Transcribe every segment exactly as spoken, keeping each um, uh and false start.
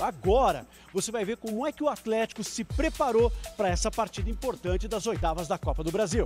Agora você vai ver como é que o Atlético se preparou para essa partida importante das oitavas da Copa do Brasil.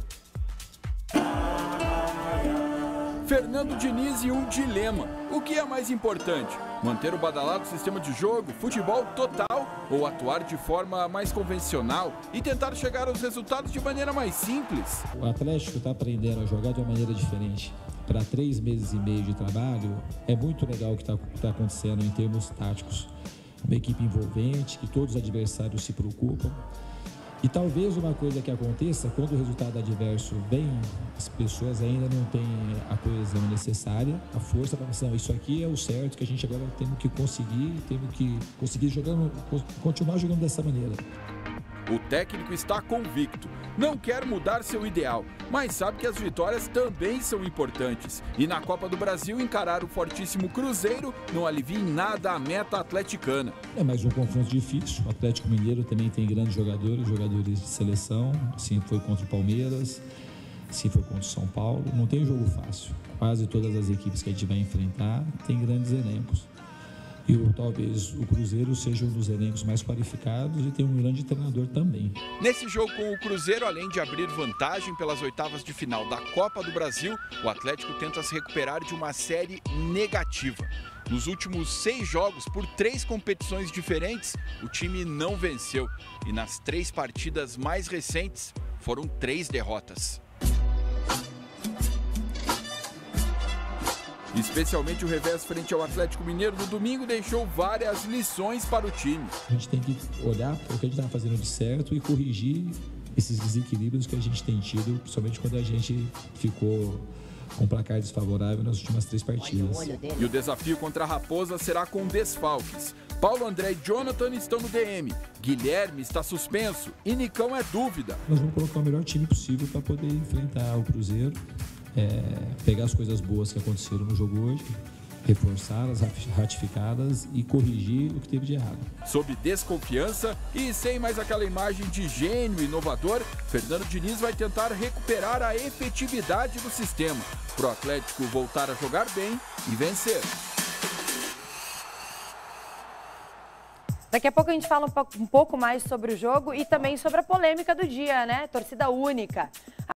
Fernando Diniz e um dilema. O que é mais importante? Manter o badalado sistema de jogo, futebol total, ou atuar de forma mais convencional e tentar chegar aos resultados de maneira mais simples? O Atlético está aprendendo a jogar de uma maneira diferente. Para três meses e meio de trabalho, é muito legal o que está tá acontecendo em termos táticos. Uma equipe envolvente, que todos os adversários se preocupam. E talvez uma coisa que aconteça, quando o resultado adverso vem, as pessoas ainda não têm a coesão necessária, a força para pensar, isso aqui é o certo, que a gente agora temos que conseguir, temos que conseguir jogando, continuar jogando dessa maneira. O técnico está convicto, não quer mudar seu ideal, mas sabe que as vitórias também são importantes. E na Copa do Brasil, encarar o fortíssimo Cruzeiro não alivia em nada a meta atleticana. É mais um confronto difícil, o Atlético Mineiro também tem grandes jogadores, jogadores de seleção, assim foi contra o Palmeiras, assim foi contra o São Paulo, não tem jogo fácil. Quase todas as equipes que a gente vai enfrentar têm grandes elencos. E o, talvez o Cruzeiro seja um dos elencos mais qualificados e tem um grande treinador também. Nesse jogo com o Cruzeiro, além de abrir vantagem pelas oitavas de final da Copa do Brasil, o Atlético tenta se recuperar de uma série negativa. Nos últimos seis jogos, por três competições diferentes, o time não venceu. E nas três partidas mais recentes, foram três derrotas. Especialmente o revés frente ao Atlético Mineiro no domingo deixou várias lições para o time. A gente tem que olhar para o que a gente está fazendo de certo e corrigir esses desequilíbrios que a gente tem tido, principalmente quando a gente ficou com placar desfavorável nas últimas três partidas. E o desafio contra a Raposa será com desfalques. Paulo André e Jonathan estão no D M, Guilherme está suspenso e Nicão é dúvida. Nós vamos colocar o melhor time possível para poder enfrentar o Cruzeiro. É, pegar as coisas boas que aconteceram no jogo hoje, reforçá-las, ratificá-las e corrigir o que teve de errado. Sob desconfiança e sem mais aquela imagem de gênio inovador, Fernando Diniz vai tentar recuperar a efetividade do sistema, para o Atlético voltar a jogar bem e vencer. Daqui a pouco a gente fala um pouco mais sobre o jogo e também sobre a polêmica do dia, né? Torcida única.